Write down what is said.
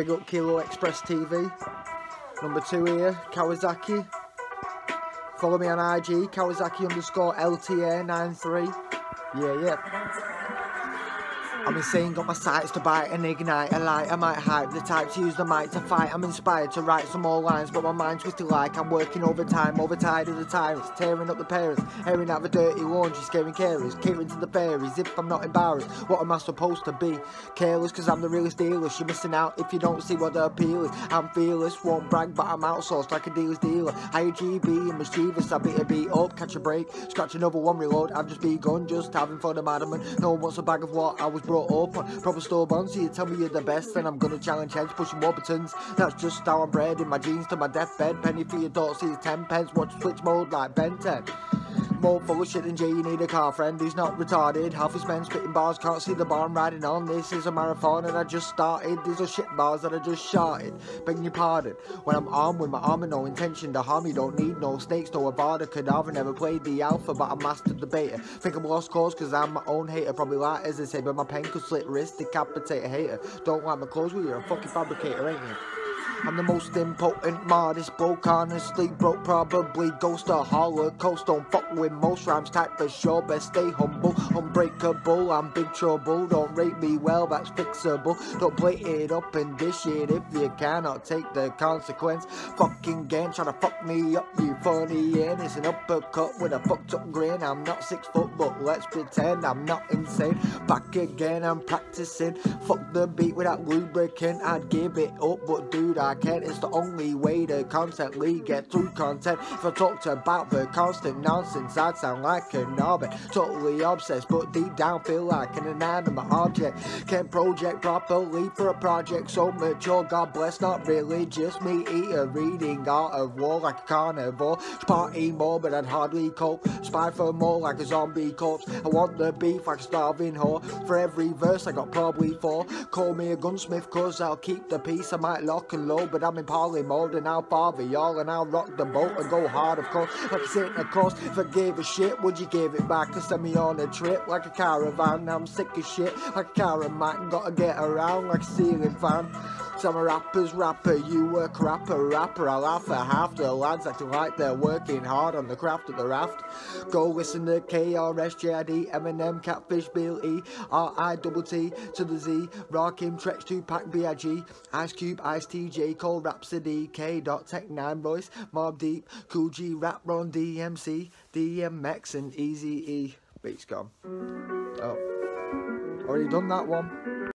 Big up Kilo Express TV. Number 2 here, Kawasaki. Follow me on IG, Kawasaki_LTA93. Yeah. I'm insane, got my sights to bite and ignite a light. I might hype the type to use the mic to fight. I'm inspired to write some more lines, but my mind's twisted like I'm working overtime, overtired of the tyrants, tearing up the parents, airing out the dirty laundry, scaring carers, catering to the fairies. If I'm not embarrassed, what am I supposed to be? Careless, cause I'm the realest dealers. You're missing out if you don't see what the appeal is. I'm fearless, won't brag, but I'm outsourced like a dealer's dealer. Higher GB and mischievous, I beat a beat up, catch a break, scratch another one, reload. I've just begun, just having fun, I'm adamant. No one wants a bag of what I was brought up on. Proper store bond, so you tell me you're the best, then I'm gonna challenge heads, pushing more buttons. That's just how I'm bred, in my jeans to my deathbed. Penny for your daughter, see it's 10 pence. Watch switch mode like Ben 10. More full of shit than Jay, you need a car friend who's not retarded. Half his men spitting bars, can't see the bar I'm riding on. This is a marathon and I just started. These are shit bars that I just shouted. Begging your pardon. When I'm armed with my armor, no intention to harm you. Don't need no snakes, no Avada Kedavra. Never played the alpha, but I mastered the beta. Think I'm lost cause cause I'm my own hater. Probably like as they say, but my pen could slit wrist, decapitate a hater. Don't like my clothes, well you're a fucking fabricator, ain't you? I'm the most impotent, modest, broke, honestly broke, probably ghost or holocaust. Don't fuck with most rhymes, type for sure, best stay humble, unbreakable, I'm big trouble. Don't rate me well, that's fixable. Don't play it up and dish it if you cannot take the consequence. Fucking gang, try to fuck me up, you funny, and it's an uppercut with a fucked up grin. I'm not 6 foot, but let's pretend I'm not insane. Back again, I'm practicing, fuck the beat without lubricant. I'd give it up, but dude, I can't. It's the only way to constantly get through content. If I talked about the constant nonsense, I'd sound like an orbit, totally obsessed, but deep down feel like an inanimate object. Can't project properly for a project so mature, God bless, not really. Just me eater, reading Art of War like a carnivore. Party more, but I'd hardly cope. Spy for more like a zombie corpse. I want the beef like a starving whore. For every verse I got probably 4. Call me a gunsmith cause I'll keep the peace. I might lock and load, but I'm in parley mode and I'll father y'all and I'll rock the boat and go hard, of course. Like a Santa Claus, if I gave a shit, would you give it back and send me on a trip like a caravan? I'm sick of shit like a caravan, gotta get around like a ceiling fan. So I'm a rapper's rapper, you a crapper rapper. I laugh at half the lads acting like they're working hard on the craft of the raft. Go listen to KRS, JID, Eminem, Catfish, Bill E, R-I-T-T to the Z, Rakim, Trex, Tupac, B.I.G, Ice Cube, Ice-T, J. Cole, Rhapsody, K.Tech, 9 Boys, Mobb Deep, Cool G, Rap Ron, DMC, DMX and Eazy-E. Beat's gone. Oh, already done that one.